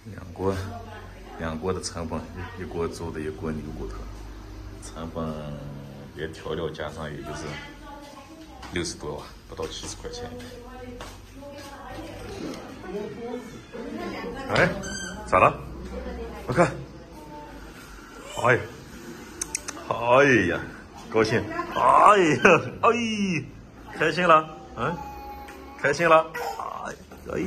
两锅的成本，一锅猪的，一锅牛骨头，成本连调料加上也就是60多吧，不到70块钱。哎，咋了？我看，哎，哎呀，高兴，哎呀，哎，开心了，嗯，开心了，哎，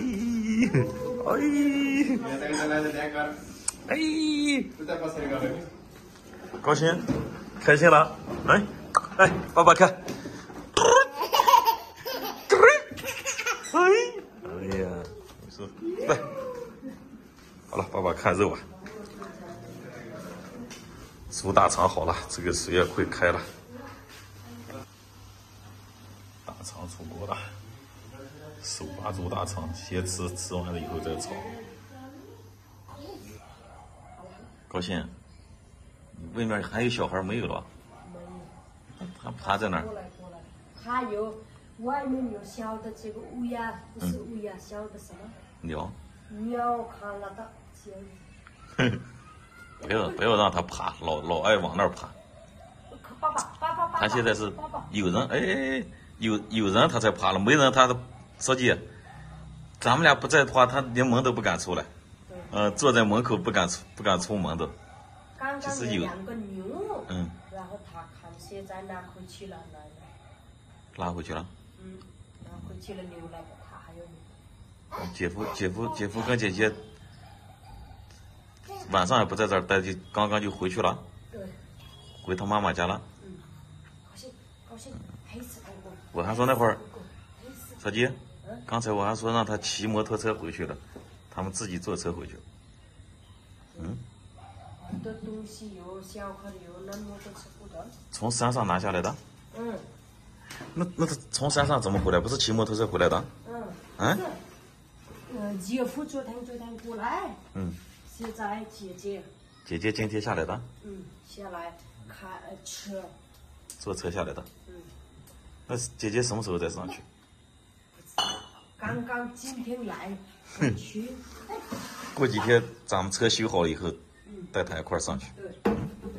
高兴，开心了，哎，爸爸看，哎呀，你说来，好了，爸爸看肉啊，猪大肠好了，这个水也快开了，大肠出锅了。手把猪大肠，先吃，吃完了以后再炒。高兴，外面还有小孩没有了？没有。他趴在那儿。 过来。还有外面有小的这个乌鸦，不是乌鸦，小的什么？ 鸟。 鸟看了的， 不要让他爬，老爱往那儿爬。 爸爸。 他现在是有人有人他才爬了，没人他都。书记，咱们俩不在的话，他连门都不敢出来。坐在门口不敢出门的。 刚刚有两个牛，然后他看现在拿回去了， 拉回去了。 拿回去了牛来的，他还有牛。姐夫跟姐姐晚上也不在这儿待，就刚刚就回去了。 对。 回他妈妈家了。 高兴，黑死他过。 我还说那会儿，书记。刚才我还说让他骑摩托车回去了，他们自己坐车回去了。 很多东西有小块的，有那摩托车不的。 从山上拿下来的。那他从山上怎么回来？不是骑摩托车回来的？ 姐夫昨天过来。现在姐姐今天下来的。 下来开车。 坐车下来的。那姐姐什么时候再上去？ 刚刚今天来去。 过几天咱们车修好了以后，带他一块上去。 对。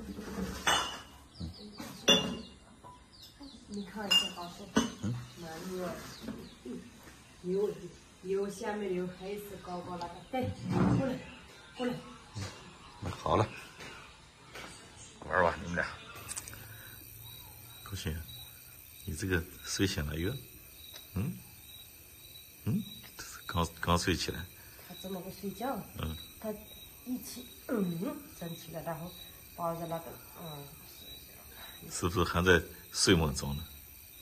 你看一下，宝贝。有下面有黑色高高那个，对，过来。 好了，玩吧，你们俩。高兴，你这个睡醒了哟。刚睡起来。 他怎么个睡觉？他一起站起来，然后抱着那个是不是还在睡梦中呢？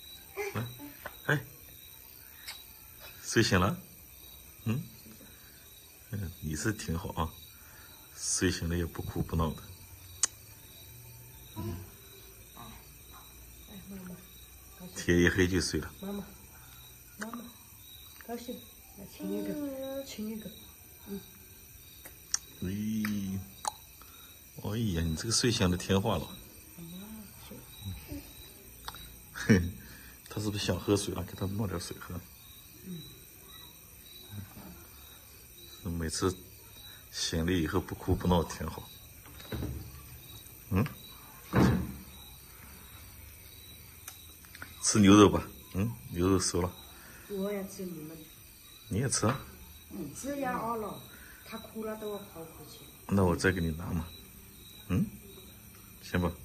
睡醒了？你是挺好啊，睡醒了也不哭不闹的。天一黑就睡了。 妈妈，高兴，来亲一个。 哎呀，你这个睡醒的听话了。他是不是想喝水了？给他弄点水喝。每次醒了以后不哭不闹挺好。吃牛肉吧。牛肉熟了。 我也吃你们。 你也吃？ 只要饿了，他哭了都要跑回去。 那我再给你拿嘛。行吧。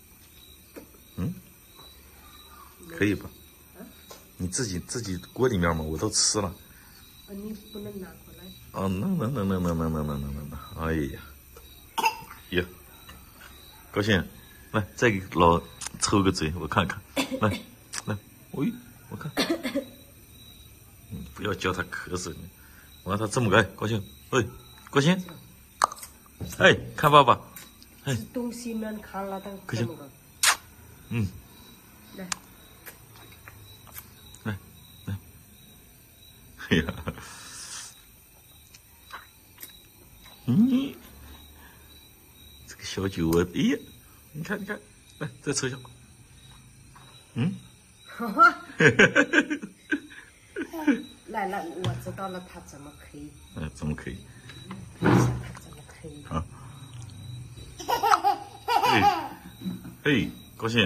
可以吧？你自己锅里面嘛，我都吃了。 你不能拿回来。 能。哎呀，高兴，来再给老抽个嘴，我看看。来，我看。不要叫他咳嗽，我让他这么个，高兴，高兴，看爸爸， 东西们看了都高兴，来，哎呀，这个小酒窝，哎呀，你看，来再抽一下， 来，我知道了，他怎么可以？ 怎么可以？ 怎么可以？ 啊，嘿，高兴。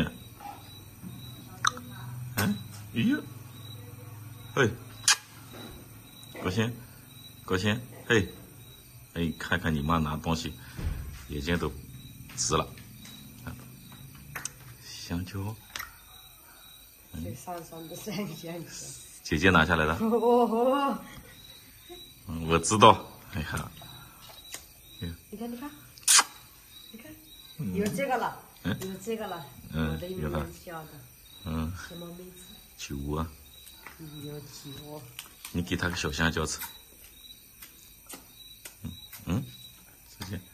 嗯，哎呀，嘿，高兴，高兴，嘿，哎，看看你妈拿东西，眼睛都直了。香蕉， 这上的是很香蕉。 姐姐拿下来了。 哦， 我知道。哎呀， 你看，有这个了，有这个了，我的名叫的，什么名字？ 酒啊。 有酒。 你给他个小香蕉吃。这些，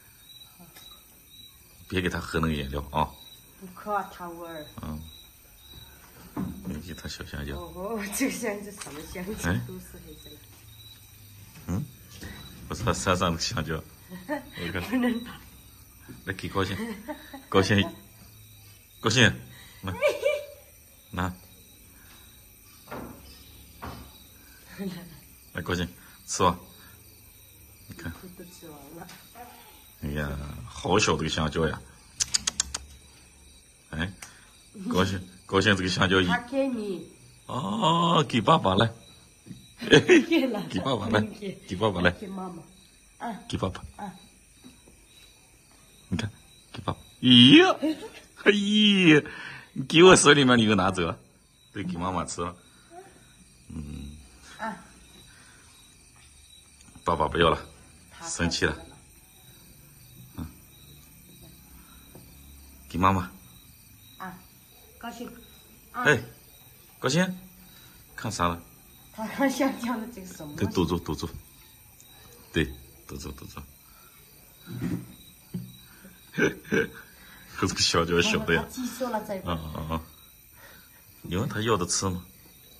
别给他喝那个饮料啊。 不可它味儿。 你给他小香蕉。 哦，这个香蕉什么香蕉都是黑色的。 不是他山上的香蕉。 不能打。 来给高兴，高兴，高兴，拿，来高兴，吃吧。你看， 都吃完了。 哎呀，好小这个香蕉呀！哎，高兴，高兴这个香蕉他给你。 哦，给爸爸来。 给了。 给爸爸来，给爸爸来。 给妈妈。 给爸爸。你看，给爸爸。咦呀，嘿，你给我手里面，你又拿走了，对，给妈妈吃了。爸爸不要了，生气了。给妈妈。 高兴。 哎，高兴，看啥了？ 他看香蕉的这个什么？ 对，堵住，对，堵住。可这个香蕉小的呀。 他记住了这个。 你问他要的吃吗？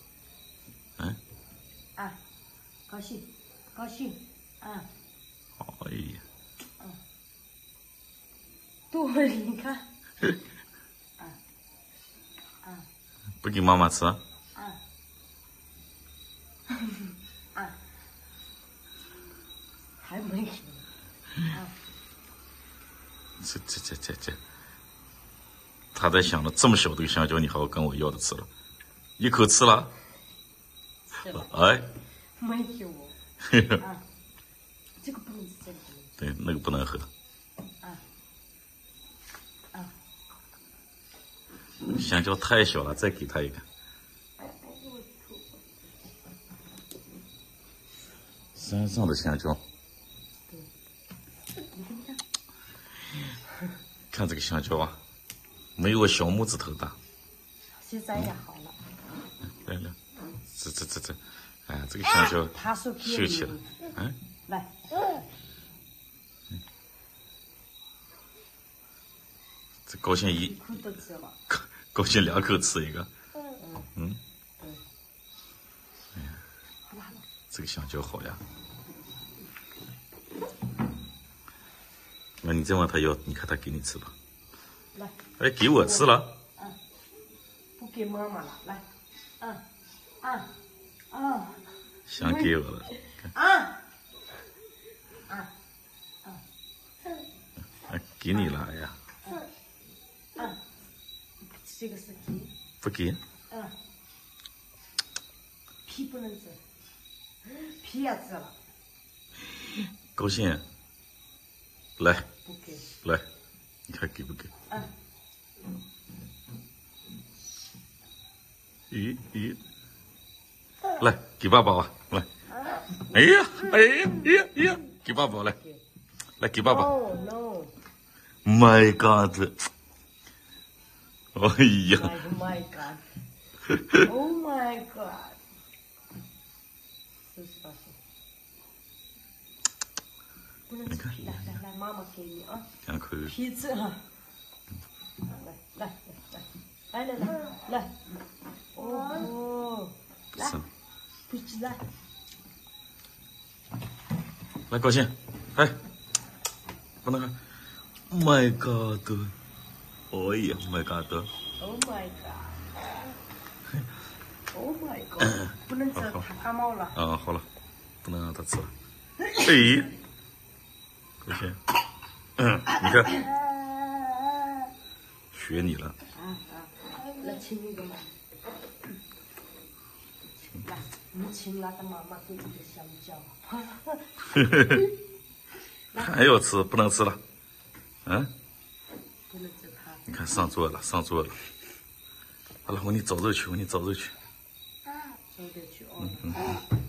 高兴。 哎呀。 对，你看。 不给妈妈吃？ 还没给。 这，他在想着这么小的个香蕉，你还要跟我要的吃了，一口吃了。哎。 没给我。这个不能吃，这个不能吃。 对，那个不能喝。香蕉太小了，再给他一个。山上的香蕉。看这个香蕉啊，没有我小拇指头大。 现在也好了。 来，这，哎呀，这个香蕉秀气了。 来。 这高兴一口都吃了。 高兴2口吃一个。哎呀，这个香蕉好呀。那你再问他要，你看他给你吃吧。 来。 哎，给我吃了。 不给妈妈了，来。 想给我了。给你了呀。 这个是皮。 不给。 皮不能吃，皮也吃了。 高兴。来。 不给。 来，你看给不给？咦，来给爸爸吧，来。哎呀，给爸爸来给爸爸。 No. My God！ 哎呀 ！My God！Oh my God！ 是不是？不能吃皮，来，妈妈给你啊。 2口。 皮吃哈。来。哦。来。不吃来。 来，高兴，哎，不能看。My God！ 哎呀 ，My God！Oh my God！Oh my God！ 不能吃，它感冒了。 好了，不能让他吃了。哎， 不行。你看，学你了。 来亲一个嘛。来，你亲了，他妈妈给你个香蕉。 还要吃，不能吃了。嗯。 不能吃它。 你看上桌了，上桌了。好了，我给你找肉去，我给你找肉去。 走着去哦。